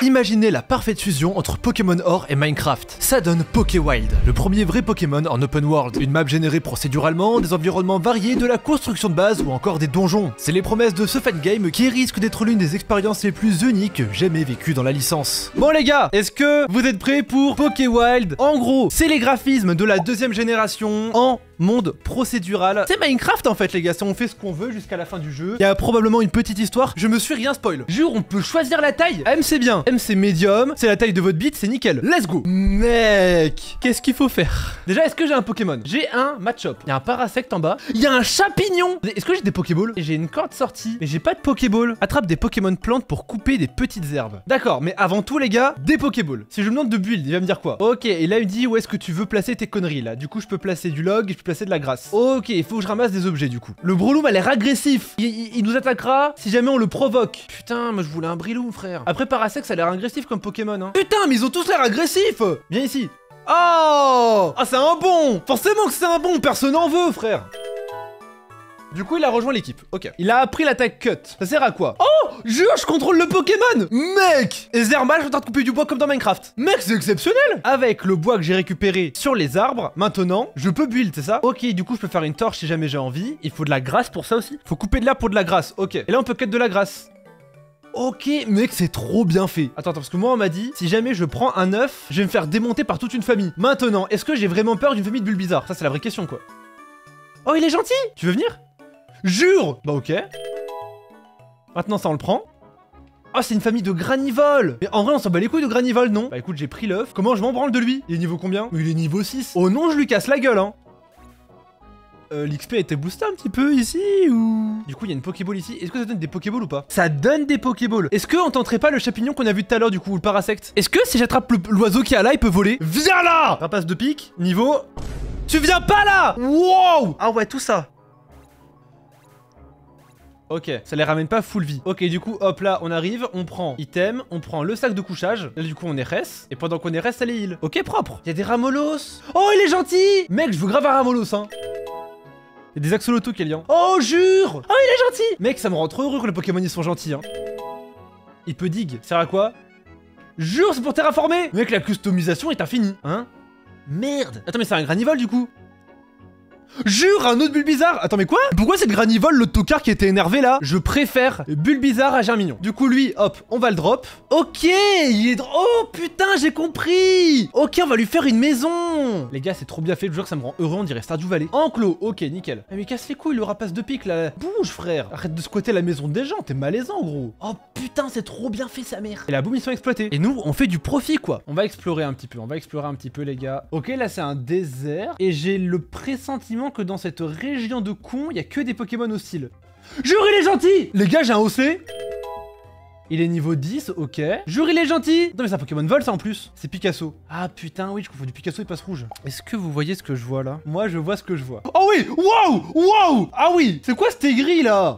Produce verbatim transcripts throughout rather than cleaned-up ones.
Imaginez la parfaite fusion entre Pokémon Or et Minecraft. Ça donne Pokéwild, le premier vrai Pokémon en open world. Une map générée procéduralement, des environnements variés, de la construction de base ou encore des donjons. C'est les promesses de ce fan game qui risque d'être l'une des expériences les plus uniques jamais vécues dans la licence. Bon les gars, est-ce que vous êtes prêts pour Pokéwild? En gros, c'est les graphismes de la deuxième génération en monde procédural. C'est Minecraft en fait les gars, si on fait ce qu'on veut jusqu'à la fin du jeu. Il y a probablement une petite histoire, je me suis rien spoil. Jure, on peut choisir la taille. M c'est bien, M c'est médium, c'est la taille de votre bite, c'est nickel. Let's go. Mec, qu'est-ce qu'il faut faire? Déjà, est-ce que j'ai un Pokémon? J'ai un Machop, il y a un Parasect en bas, il y a un Champignon. Est-ce que j'ai des Pokéballs? J'ai une corde sortie, mais j'ai pas de Pokéball. Attrape des Pokémon plantes pour couper des petites herbes. D'accord, mais avant tout les gars, des Pokéballs. Si je me demande de build, il va me dire quoi? Ok, et là il me dit où est-ce que tu veux placer tes conneries là. Du coup je peux placer du log, je peux placer de la grâce. Ok, il faut que je ramasse des objets du coup. Le Breloom a l'air agressif. Il, il, il nous attaquera si jamais on le provoque. Putain, moi je voulais un Breloom frère. Après Parasect ça a l'air agressif comme Pokémon hein. Putain, mais ils ont tous l'air agressifs. Viens ici. Oh, ah c'est un bon. Forcément que c'est un bon, personne n'en veut frère. Du coup, il a rejoint l'équipe. Ok. Il a appris l'attaque cut. Ça sert à quoi? Oh, jure, je contrôle le Pokémon. Mec. Et Zermal, je suis en train de couper du bois comme dans Minecraft. Mec, c'est exceptionnel. Avec le bois que j'ai récupéré sur les arbres, maintenant, je peux build, c'est ça? Ok, du coup, je peux faire une torche si jamais j'ai envie. Il faut de la grasse pour ça aussi. Faut couper de l'herbe pour de la grasse. Ok. Et là, on peut cut de la grasse. Ok, mec, c'est trop bien fait. Attends, attends, parce que moi, on m'a dit, si jamais je prends un œuf, je vais me faire démonter par toute une famille. Maintenant, est-ce que j'ai vraiment peur d'une famille de Bulbizarre? Ça, c'est la vraie question, quoi. Oh, il est gentil. Tu veux venir? Jure. Bah ok. Maintenant ça on le prend. Oh c'est une famille de Granivol. Mais en vrai on s'en bat les couilles de Granivol non? Bah écoute j'ai pris l'œuf. Comment je m'en branle de lui? Il est niveau combien? Il est niveau six. Oh non je lui casse la gueule hein. Euh, L'X P a été boosté un petit peu ici ou... Du coup il y a une Pokéball ici. Est-ce que ça donne des Pokéballs ou pas? Ça donne des Pokéballs. Est-ce qu'on tenterait pas le champignon qu'on a vu tout à l'heure du coup ou le Parasect? Est-ce que si j'attrape l'oiseau qui est là il peut voler? Viens là. Rapace de pique. Niveau... Tu viens pas là. Wow. Ah ouais tout ça. Ok, ça les ramène pas full vie. Ok, du coup, hop là, on arrive, on prend item, on prend le sac de couchage. Là, du coup, on est res. Et pendant qu'on est res, ça les heal. Ok, propre. Il y a des Ramolos. Oh, il est gentil. Mec, je veux grave un Ramolos, hein. Il y a des axolotls, Kélian. Oh, jure. Oh, il est gentil. Mec, ça me rend trop heureux que les Pokémon ils sont gentils, hein. Il peut dig. Ça sert à quoi? Jure, c'est pour terraformer. Mec, la customisation est infinie, hein. Merde. Attends, mais c'est un Granivol, du coup. Jure, un autre Bulbizarre. Attends mais quoi? Pourquoi c'est le Granivol, le tocard qui était énervé là? Je préfère Bulbizarre à Germignon. Du coup lui, hop, on va le drop. Ok, il est... Oh putain, j'ai compris. Ok, on va lui faire une maison. Les gars, c'est trop bien fait, je jure que ça me rend heureux, on dirait Stardew Valley. Enclos, ok, nickel. Mais casse les couilles le rapace de pique là. Bouge frère. Arrête de squatter la maison des gens, t'es malaisant gros. Oh putain, c'est trop bien fait sa mère. Et la boum, ils sont exploités. Et nous, on fait du profit quoi. On va explorer un petit peu, on va explorer un petit peu les gars. Ok, là c'est un désert. Et j'ai le pressentiment que dans cette région de cons, il y a que des Pokémon hostiles. Jure, il est gentil. Les gars, j'ai un O C. Il est niveau dix, ok. Jure, il est gentil. Non mais c'est un Pokémon vol ça en plus. C'est Picasso. Ah putain, oui, je confonds du Picasso, il passe rouge. Est-ce que vous voyez ce que je vois là? Moi, je vois ce que je vois. Oh oui, wow, wow. Ah oui, c'est quoi ce aigri là?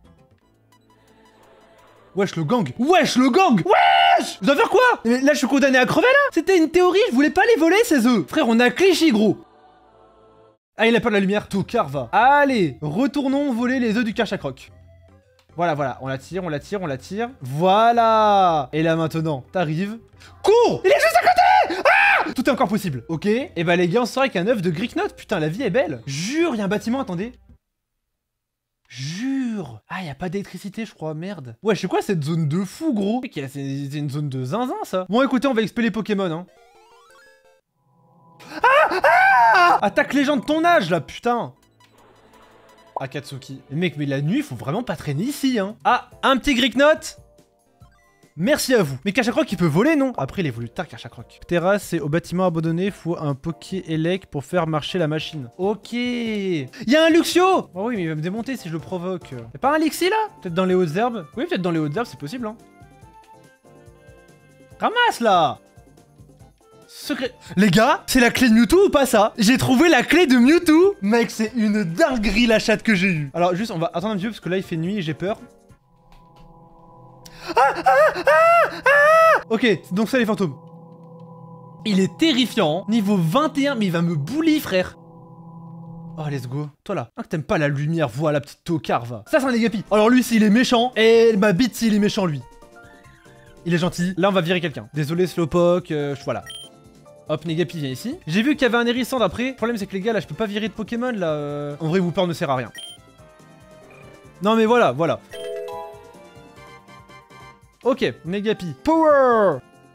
Wesh le gang. Wesh le gang. Wesh. Je dois faire quoi? Mais là, je suis condamné à crever là. C'était une théorie, je voulais pas les voler ces œufs. Frère, on a Clichy gros. Ah, il a pas de la lumière. Tocard va. Allez, retournons voler les œufs du Karchakroc. Voilà, voilà. On la tire, on la tire, on la tire. Voilà. Et là, maintenant, t'arrives. Cours. Il est juste à côté. Ah. Tout est encore possible. Ok. Et bah, les gars, on sort avec un œuf de Greeknot. Putain, la vie est belle. Jure, il y a un bâtiment, attendez. Jure. Ah, il y a pas d'électricité, je crois. Merde. Ouais, je sais quoi cette zone de fou, gros. C'est une zone de zinzin, ça. Bon, écoutez, on va expeller les Pokémon, hein. Ah, ah. Attaque les gens de ton âge là, putain. Akatsuki. Mec, mais la nuit, faut vraiment pas traîner ici, hein. Ah, un petit Greeknot. Merci à vous. Mais Karchakroc, il peut voler, non? Après, il est voulu tard, Karchakroc. Terrasse, c'est au bâtiment abandonné, faut un Poké-Élec pour faire marcher la machine. Ok. Il y a un Luxio. Oh oui, mais il va me démonter si je le provoque. Y'a pas un Lixi là? Peut-être dans les hautes herbes? Oui, peut-être dans les hautes herbes, c'est possible, hein. Ramasse là. Secret. Les gars, c'est la clé de Mewtwo ou pas ça? J'ai trouvé la clé de Mewtwo. Mec, c'est une dinguerie la chatte que j'ai eue. Alors juste, on va attendre un petit peu parce que là, il fait nuit et j'ai peur. Ah, ah, ah, ah. Ok, donc ça les fantômes. Il est terrifiant. Niveau vingt et un, mais il va me bully, frère. Oh, let's go. Toi là. Ah, que t'aimes pas la lumière, voilà, petite tocard, va. Ça, c'est un Negapi. Alors lui, s'il est méchant. Et ma bite, s'il est méchant, lui. il est gentil. Là, on va virer quelqu'un. Désolé, Slowpoke, euh, voilà. Hop, Negapi vient ici. J'ai vu qu'il y avait un hérissant d'après. Le problème, c'est que les gars, là, je peux pas virer de Pokémon, là. Euh... En vrai, Wooper ne sert à rien. Non, mais voilà, voilà. Ok, Negapi. Power!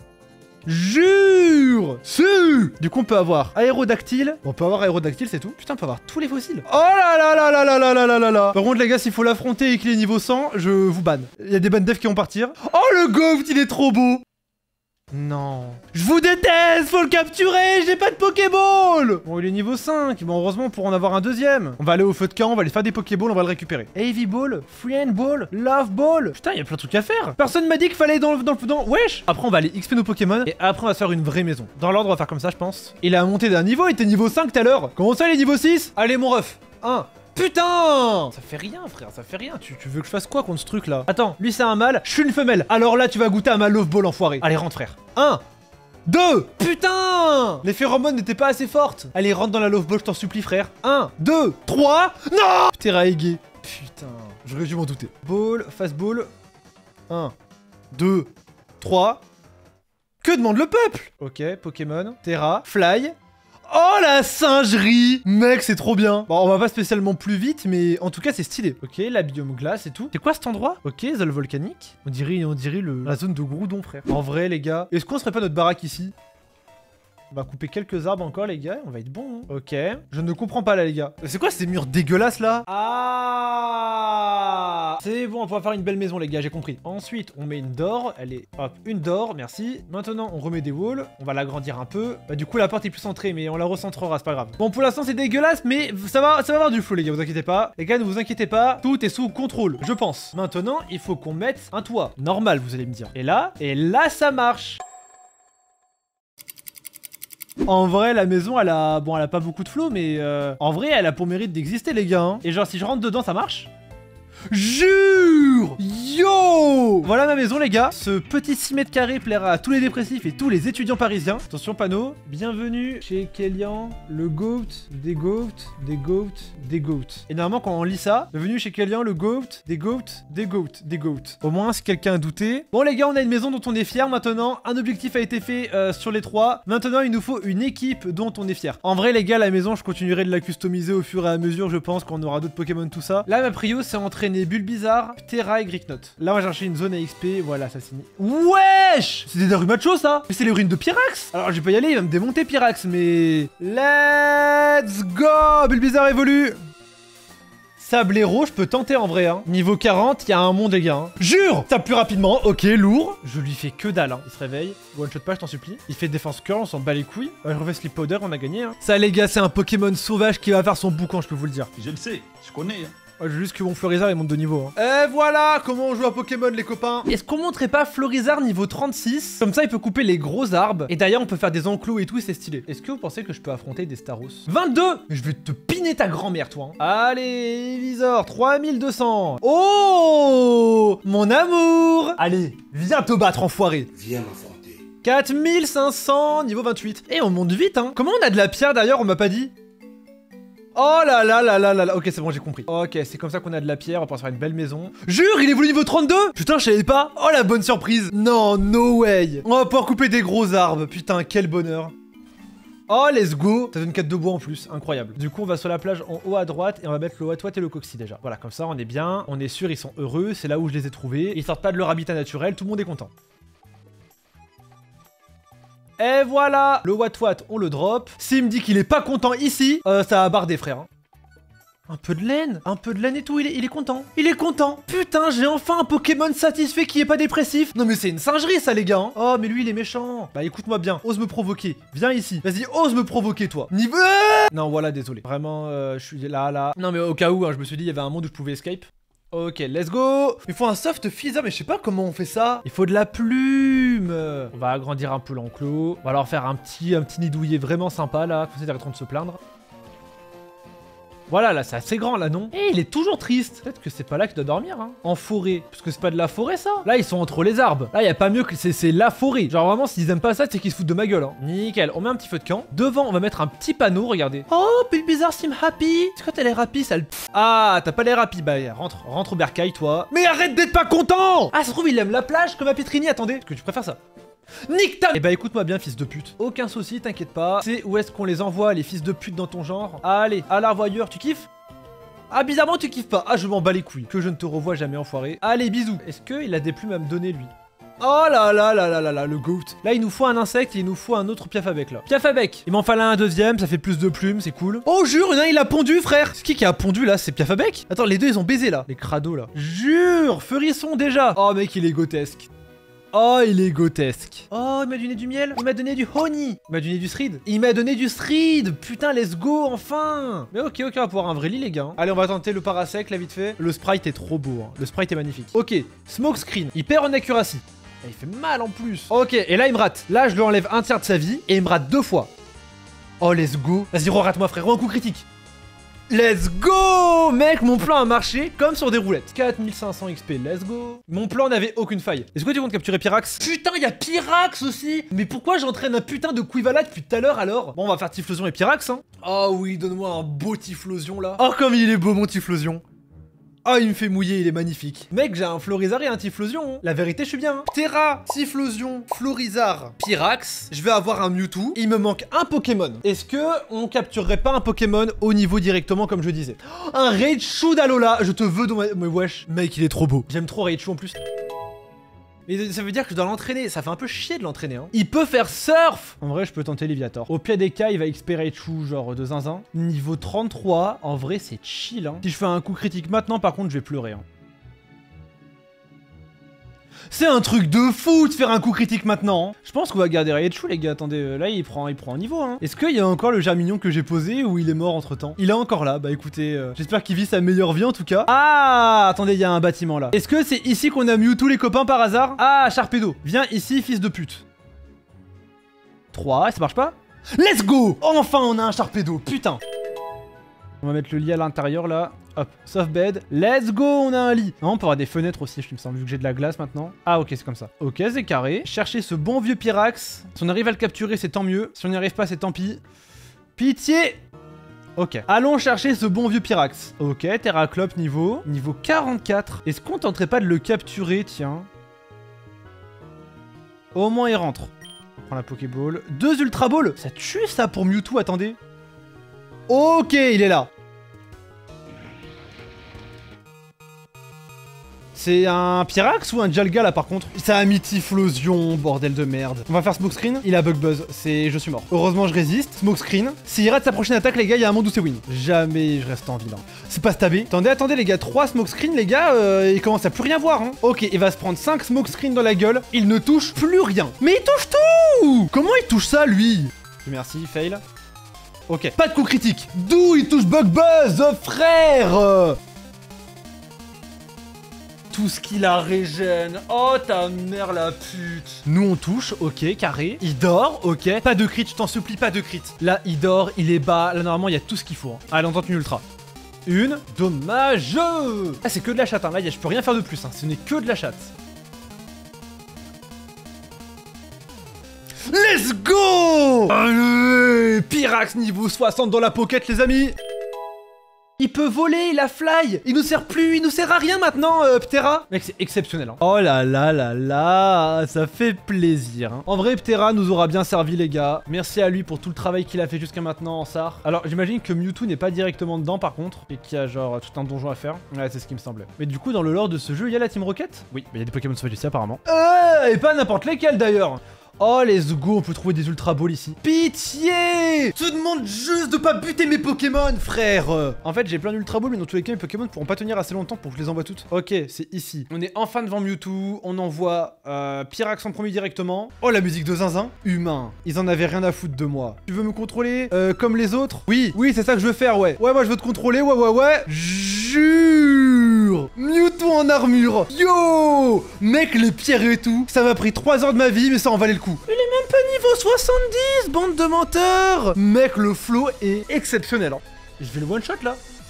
Jure! Si! Du coup, on peut avoir Aérodactyle. On peut avoir Aérodactyle, c'est tout. Putain, on peut avoir tous les fossiles. Oh là là là là là là là là là là. Par contre, les gars, s'il faut l'affronter et qu'il est niveau cent, je vous banne. Il y a des ban devs qui vont partir. Oh, le Goft, il est trop beau! Non. Je vous déteste, faut le capturer, j'ai pas de Pokéball. Bon, il est niveau cinq, bon heureusement pour en avoir un deuxième. On va aller au feu de camp, on va aller faire des Pokéballs, on va le récupérer. Heavy Ball, Friend Ball, Love Ball. Putain, il y a plein de trucs à faire. Personne m'a dit qu'il fallait dans le... Dans, le, dans... Wesh. Après, on va aller X P nos Pokémon et après, on va se faire une vraie maison. Dans l'ordre, on va faire comme ça, je pense. Il a monté d'un niveau, il était niveau cinq tout à l'heure. Comment ça, il est niveau six? Allez, mon ref. un. Putain! Ça fait rien, frère, ça fait rien. Tu, tu veux que je fasse quoi contre ce truc là? Attends, lui c'est un mâle, je suis une femelle. Alors là, tu vas goûter à ma Love Ball, enfoiré. Allez, rentre, frère. un, deux. Putain! Les phéromones n'étaient pas assez fortes. Allez, rentre dans la Love Ball, je t'en supplie, frère. un, deux, trois. Non! Terraigé. Putain, j'aurais dû m'en douter. Ball, fast ball. un, deux, trois. Que demande le peuple? Ok, Pokémon, Terra, Fly. Oh la singerie! Mec, c'est trop bien. Bon, on va pas spécialement plus vite, mais en tout cas, c'est stylé. Ok, la biome glace et tout. C'est quoi cet endroit? Ok, zone volcanique. On dirait, on dirait le, la zone de Groudon, frère. En vrai, les gars, est-ce qu'on serait pas notre baraque ici? On va couper quelques arbres encore, les gars. On va être bon. Hein. Ok. Je ne comprends pas, là, les gars. C'est quoi ces murs dégueulasses, là? Ah! C'est bon, on va faire une belle maison, les gars, j'ai compris. Ensuite, on met une d'or. Elle est... Hop, une d'or, merci. Maintenant, on remet des walls. On va l'agrandir un peu. Bah, du coup, la porte est plus centrée, mais on la recentrera, c'est pas grave. Bon, pour l'instant, c'est dégueulasse, mais ça va, ça va avoir du flow, les gars, vous inquiétez pas. Les gars, ne vous inquiétez pas. Tout est sous contrôle, je pense. Maintenant, il faut qu'on mette un toit. Normal, vous allez me dire. Et là, et là, ça marche. En vrai, la maison, elle a... Bon, elle a pas beaucoup de flow, mais... Euh... En vrai, elle a pour mérite d'exister, les gars. Hein. Et genre, si je rentre dedans, ça marche? Jure! Yo! Voilà ma maison, les gars. Ce petit six mètres carrés plaira à tous les dépressifs et tous les étudiants parisiens. Attention, panneau. Bienvenue chez Kélian, le goat, des goats, des goats, des goats. Et normalement, quand on lit ça, bienvenue chez Kélian, le goat, des goats, des goats, des goats. Au moins, si quelqu'un a douté. Bon, les gars, on a une maison dont on est fier maintenant. Un objectif a été fait euh, sur les trois. Maintenant, il nous faut une équipe dont on est fier. En vrai, les gars, la maison, je continuerai de la customiser au fur et à mesure, je pense, qu'on aura d'autres Pokémon, tout ça. Là, ma prio, c'est entraîner Bulbizarre, Terra et Gricknote. Là, on va chercher une zone à X P. Voilà, ça signe. Wesh! C'est des Darumacho, ça? Mais c'est les ruines de Pyrax. Alors, je vais pas y aller, il va me démonter Pyrax, mais... Let's go! Bulbizarre évolue. Sablero, je peux tenter en vrai, hein. Niveau quarante, il y a un monde, les gars. Hein. Jure! Tape plus rapidement. Ok, lourd. Je lui fais que dalle, hein. Il se réveille. One shot pas, je t'en supplie. Il fait défense curl, on s'en bat les couilles. Euh, je refais Sleep Powder, on a gagné, hein. Ça, les gars, c'est un Pokémon sauvage qui va faire son boucan, je peux vous le dire. Je le sais, je connais, hein. Ouais, j'ai juste que mon Florizard il monte de niveau. Hein. Et voilà comment on joue à Pokémon, les copains. Est-ce qu'on montrait pas Florizard niveau trente-six? Comme ça, il peut couper les gros arbres. Et d'ailleurs, on peut faire des enclos et tout, c'est stylé. Est-ce que vous pensez que je peux affronter des Staros? vingt-deux. Mais je vais te piner ta grand-mère, toi. Hein. Allez, Visor, trois mille deux cents. Oh, mon amour. Allez, viens te battre, enfoiré. Viens m'affronter. quatre mille cinq cents, niveau vingt-huit. Et on monte vite, hein. Comment on a de la pierre, d'ailleurs, on m'a pas dit? Oh là là là là là là. Ok, c'est bon, j'ai compris. Ok, c'est comme ça qu'on a de la pierre, on va pouvoir se faire une belle maison. Jure, il est voulu niveau trente-deux. Putain, je savais pas. Oh, la bonne surprise. Non, no way. On va pouvoir couper des gros arbres. Putain, quel bonheur. Oh, let's go. Ça donne quatre de bois en plus, incroyable. Du coup, on va sur la plage en haut à droite et on va mettre le Watwat et le Coxy déjà. Voilà, comme ça, on est bien. On est sûr, ils sont heureux. C'est là où je les ai trouvés. Ils sortent pas de leur habitat naturel. Tout le monde est content. Et voilà, le Watwat, on le drop. S'il me dit qu'il est pas content ici, euh, ça va barder, frère. Hein. Un peu de laine, un peu de laine et tout, il est, il est content. Il est content. Putain, j'ai enfin un Pokémon satisfait qui est pas dépressif. Non mais c'est une singerie ça, les gars. Hein. Oh, mais lui, il est méchant. Bah écoute-moi bien, ose me provoquer. Viens ici. Vas-y, ose me provoquer, toi. Niveau... Non, voilà, désolé. Vraiment, euh, je suis là, là. Non mais au cas où, hein, je me suis dit, il y avait un monde où je pouvais escape. Ok, let's go. Il faut un soft Physa, mais je sais pas comment on fait ça. Il faut de la plume. On va agrandir un peu l'enclos. On va leur faire un petit, un petit nid douillet vraiment sympa, là. Comme ça, ils arrêteront de se plaindre. Voilà, là, c'est assez grand, là, non? Et il est toujours triste. Peut-être que c'est pas là qu'il doit dormir, hein. En forêt. Parce que c'est pas de la forêt, ça. Là, ils sont entre les arbres. Là, y a pas mieux que c'est la forêt. Genre, vraiment, s'ils aiment pas ça, c'est qu'ils se foutent de ma gueule, hein. Nickel. On met un petit feu de camp. Devant, on va mettre un petit panneau, regardez. Oh, Pile Bizarre seem happy. C'est quoi, t'as l'air happy, sale. Ah, t'as pas l'air happy. Bah, rentre, rentre au bercail, toi. Mais arrête d'être pas content. Ah, ça se trouve, il aime la plage comme à Petrini. Attendez. Est-ce que tu préfères ça? Nique ta... Eh bah écoute-moi bien, fils de pute. Aucun souci, t'inquiète pas. C'est où est-ce qu'on les envoie, les fils de pute dans ton genre? Allez, à l'arvoyeur, tu kiffes? Ah, bizarrement, tu kiffes pas. Ah, je m'en bats les couilles. Que je ne te revois jamais, enfoiré. Allez, bisous. Est-ce qu'il a des plumes à me donner, lui? Oh là là là là là là, le goat. Là, il nous faut un insecte et il nous faut un autre piafabec, là. Piafabec. Il m'en fallait un deuxième, ça fait plus de plumes, c'est cool. Oh, jure, il, il a pondu, frère. C'est qui qui a pondu, là? C'est piafabec? Attends, les deux, ils ont baisé, là. Les crados, là. Jure, Furisson, déjà. Oh, mec, il est grotesque. Oh, il est grotesque. Oh, il m'a donné du miel. Il m'a donné du honey. Il m'a donné du thread. Il m'a donné du thread. Putain, let's go, enfin. Mais ok, ok, on va pouvoir un vrai lit, les gars. Allez, on va tenter le parasec, là, vite fait. Le sprite est trop beau. Hein. Le sprite est magnifique. Ok, smoke screen. Il perd en accuracy. Il fait mal en plus. Ok, et là, il me rate. Là, je lui enlève un tiers de sa vie et il me rate deux fois. Oh, let's go. Vas-y, rate-moi, frère. Un coup critique. Let's go! Mec, mon plan a marché comme sur des roulettes. quatre mille cinq cents X P, let's go. Mon plan n'avait aucune faille. Est-ce que tu comptes capturer Pyrax? Putain, il y a Pyrax aussi. Mais pourquoi j'entraîne un putain de Quivala depuis tout à l'heure alors? Bon, on va faire Typhlosion et Pyrax, hein. Oh oui, donne-moi un beau Typhlosion là. Oh, comme il est beau mon Typhlosion. Oh, il me fait mouiller, il est magnifique. Mec, j'ai un Florizard et un Typhlosion. Hein. La vérité, je suis bien. Hein. Ptera, Typhlosion, Florizard, Pyrax. Je vais avoir un Mewtwo. Il me manque un Pokémon. Est-ce que on capturerait pas un Pokémon au niveau directement, comme je disais? Oh, un Raichu d'Alola. Je te veux dans ma... Mais wesh, mec, il est trop beau. J'aime trop Raichu en plus. Mais ça veut dire que je dois l'entraîner. Ça fait un peu chier de l'entraîner. Hein. Il peut faire surf. En vrai, je peux tenter Léviator. Au pire des cas, il va X P Raichu, genre de zinzin. Niveau trente-trois. En vrai, c'est chill. Hein. Si je fais un coup critique maintenant, par contre, je vais pleurer. Hein. C'est un truc de fou de faire un coup critique maintenant. Hein. Je pense qu'on va garder Raichu, les gars. Attendez, là, il prend, il prend un niveau. Hein. Est-ce qu'il y a encore le Germignon que j'ai posé ou il est mort entre temps? Il est encore là. Bah écoutez, euh, j'espère qu'il vit sa meilleure vie en tout cas. Ah, attendez, il y a un bâtiment là. Est-ce que c'est ici qu'on a Mewtwo, les copains, par hasard? Ah, Sharpedo. Viens ici, fils de pute. trois, ça marche pas? Let's go! Enfin, on a un Sharpedo, putain. On va mettre le lit à l'intérieur là. Hop, soft bed. Let's go, on a un lit. Non, on peut avoir des fenêtres aussi, je me semble, vu que j'ai de la glace maintenant. Ah, ok, c'est comme ça. Ok, c'est carré. Chercher ce bon vieux Pyrax. Si on arrive à le capturer, c'est tant mieux. Si on n'y arrive pas, c'est tant pis. Pitié! Ok. Allons chercher ce bon vieux Pyrax. Ok, Terraclope niveau. Niveau quarante-quatre. Est-ce qu'on tenterait pas de le capturer, tiens? Au moins, il rentre. On prend la Pokéball. Deux Ultra Balls. Ça tue ça pour Mewtwo, attendez. Ok, il est là. C'est un Pyrax ou un Jalga là par contre? Ça a mis Typhlosion, bordel de merde. On va faire Smoke Screen. Il a Bug Buzz, c'est... je suis mort. Heureusement je résiste. Smoke Screen. S'il rate sa prochaine attaque les gars, il y a un monde où c'est win. Jamais je reste en vie là. C'est pas stabé. Attendez, attendez les gars, trois Smoke Screen les gars, euh, il commence à plus rien voir hein. Ok, il va se prendre cinq Smoke Screen dans la gueule. Il ne touche plus rien. Mais il touche tout! Comment il touche ça lui? Merci, fail. Ok, pas de coup critique. D'où il touche Bug Buzz, frère? Tout ce qu'il a régène. Oh ta mère la pute. Nous on touche, ok, carré. Il dort, ok. Pas de crit, je t'en supplie, pas de crit. Là il dort, il est bas. Là normalement il y a tout ce qu'il faut. Hein. Allez on tente une ultra. Une, dommage. Ah c'est que de la chatte, hein. Là je peux rien faire de plus, hein. Ce n'est que de la chatte. Let's go. Allez, Pyrax niveau soixante dans la pocket les amis. Il peut voler, il a fly. Il nous sert plus, il nous sert à rien maintenant, euh, Ptera. Mec, c'est exceptionnel. Hein. Oh là là là là, ça fait plaisir. Hein. En vrai, Ptera nous aura bien servi, les gars. Merci à lui pour tout le travail qu'il a fait jusqu'à maintenant en S A R. Alors, j'imagine que Mewtwo n'est pas directement dedans, par contre, et qu'il y a genre tout un donjon à faire. Ouais, c'est ce qui me semblait. Mais du coup, dans le lore de ce jeu, il y a la Team Rocket? Oui, mais il y a des Pokémon sauvages ici, apparemment. Euh, et pas n'importe lesquels, d'ailleurs. Oh, let's go, on peut trouver des Ultra Balls ici. Pitié! Je te demande juste de pas buter mes Pokémon, frère! En fait, j'ai plein d'Ultra Balls, mais dans tous les cas, mes Pokémon pourront pas tenir assez longtemps pour que je les envoie toutes. Ok, c'est ici. On est enfin devant Mewtwo, on envoie euh, Pyrax en premier directement. Oh, la musique de zinzin. Humain. Ils en avaient rien à foutre de moi. Tu veux me contrôler euh, comme les autres? Oui, oui, c'est ça que je veux faire, ouais. Ouais, moi, je veux te contrôler, ouais, ouais, ouais. Jure! Mewtwo en armure. Yo! Mec, les pierres et tout. Ça m'a pris trois heures de ma vie, mais ça en valait le coup. Il est même pas niveau soixante-dix, bande de menteurs. Mec, le flow est exceptionnel. Hein. Je vais le one shot là.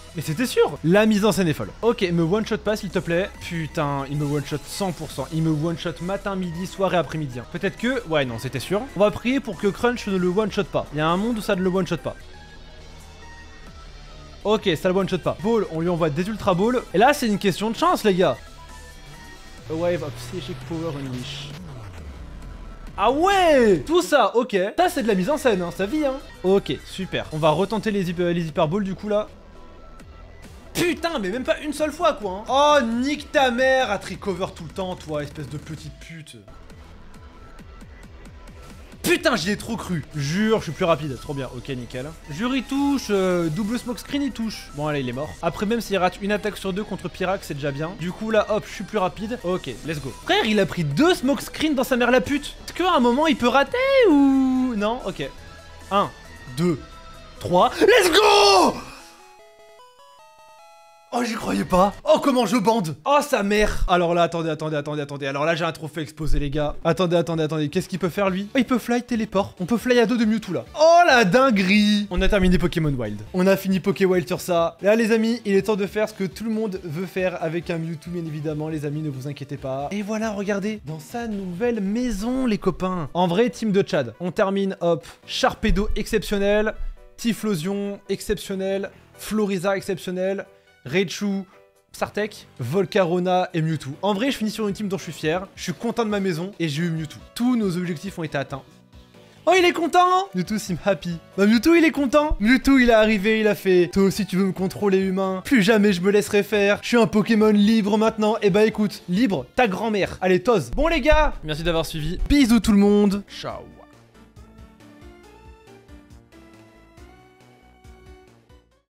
Mais c'était sûr. La mise en scène est folle. Ok, me one-shot pas s'il te plaît. Putain, il me one-shot cent pour cent. Il me one-shot matin, midi, soir et après-midi. Peut-être que... Ouais, non, c'était sûr. On va prier pour que Crunch ne le one-shot pas. Il y a un monde où ça ne le one-shot pas. Ok, ça le one-shot pas. Ball, on lui envoie des ultra balls. Et là, c'est une question de chance, les gars. A wave of psychic power unleash. Ah ouais! Tout ça, ok. Ça, c'est de la mise en scène, hein, ça vit, hein. Ok, super. On va retenter les, hyper, les hyperballs, du coup, là. Putain, mais même pas une seule fois, quoi. Hein. Oh, nique ta mère à trick-over tout le temps, toi, espèce de petite pute. Putain, j'y ai trop cru. Jure, je suis plus rapide. Trop bien. Ok, nickel. Jure, il touche. Euh, double smoke screen, il touche. Bon, allez, il est mort. Après, même s'il rate une attaque sur deux contre Pyrax, c'est déjà bien. Du coup, là, hop, je suis plus rapide. Ok, let's go. Frère, il a pris deux smoke screen dans sa mère la pute. Est-ce qu'à un moment, il peut rater ou... Non, ok. un, deux, trois. Let's go! Oh, j'y croyais pas. Oh, comment je bande. Oh, sa mère. Alors là, attendez, attendez, attendez, attendez. Alors là, j'ai un trophée exposé, les gars. Attendez, attendez, attendez. Qu'est-ce qu'il peut faire, lui? Oh, il peut fly, téléport. On peut fly à deux de Mewtwo, là. Oh, la dinguerie. On a terminé Pokémon Wild. On a fini Pokéwild sur ça. Là, les amis, il est temps de faire ce que tout le monde veut faire avec un Mewtwo, bien évidemment. Les amis, ne vous inquiétez pas. Et voilà, regardez. Dans sa nouvelle maison, les copains. En vrai, team de Chad. On termine, hop. Sharpedo exceptionnel. Typhlosion exceptionnel. Floriza exceptionnel. Raichu, Sartek, Volcarona et Mewtwo. En vrai, je finis sur une team dont je suis fier. Je suis content de ma maison et j'ai eu Mewtwo. Tous nos objectifs ont été atteints. Oh, il est content! Mewtwo seem happy. Bah, Mewtwo, il est content. Mewtwo, il est arrivé, il a fait. Toi aussi, tu veux me contrôler, humain? Plus jamais je me laisserai faire. Je suis un Pokémon libre maintenant. Et bah, écoute, libre, ta grand-mère. Allez, Toz. Bon, les gars, merci d'avoir suivi. Bisous tout le monde. Ciao.